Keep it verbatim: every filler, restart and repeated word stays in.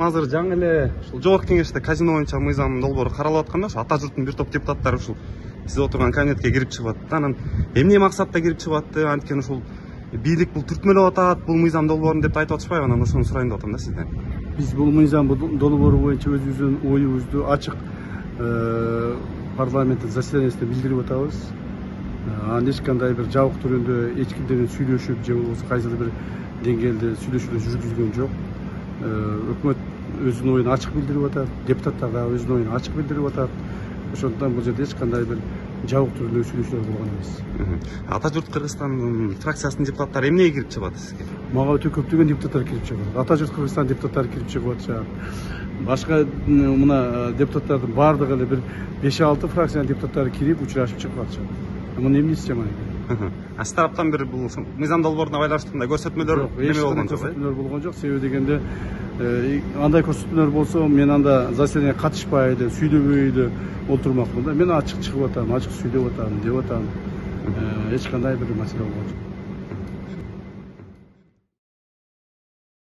Азыр жаңы эле ушул жогорку кеңеште казино боюнча мыйзам долбоору каралып атканда ошо ата журттун бир топ депутаттары ушул сиз отурган кабинетке кирип чыгып атты. Анан эмне максатта кирип чыгып атты? Анткени ушул бийлик бул түртмөлөп атат, бул мыйзам долбоорун деп айтып атышпайбы? Анан ошону сурайын деп атам да сизден. Биз бул мыйзам долбоору боюнча өзүбүздүн оюбузду ачык парламенттик заседаниясында билдирип атабыз. Анан эч кандай бир жабык түрүндө эч ким менен сүйлөшүп же болбосо кайсыл бир деңгээлде сүйлөшүүлөр жүргүзүлгөн жок. Өкмөт өзүнүн оюн ачык билдирип атат, депутаттар дагы өзүнүн оюн ачык билдирип атат. Ошондуктан бул жерде эч кандай бир жабык түрдө сүйлөшүүлөр болгон эмес. Ата журт Кыргызстан фракциясынын депутаттары эмнеге кирип чыгып атат сизге? Мага өтө көптөгөн депутаттар кирип чыгып атат. Ата журт Кыргызстан депутаттары кирип чыгып атышат. Башка мына депутаттардын баардыгы эле бир беш алты фракциянын депутаттары кирип учурашып чыгып атышат. Муну эмнеси жаман экен? А сиз тараптан бир бул мыйзам долбооруна байланыштуу мындай көрсөтмөлөр эме болгон жок? Көрсөтмөлөр болгон жок. Себеби дегенде андай көрсөтмөлөр болсо мен анда заседанияга катышпай эле, сүйлөбөй эле отурмакмын да. Мен ачык чыгып атам, ачык сүйлөп атам, деп атам. Эч кандай бир маселе болгон жок.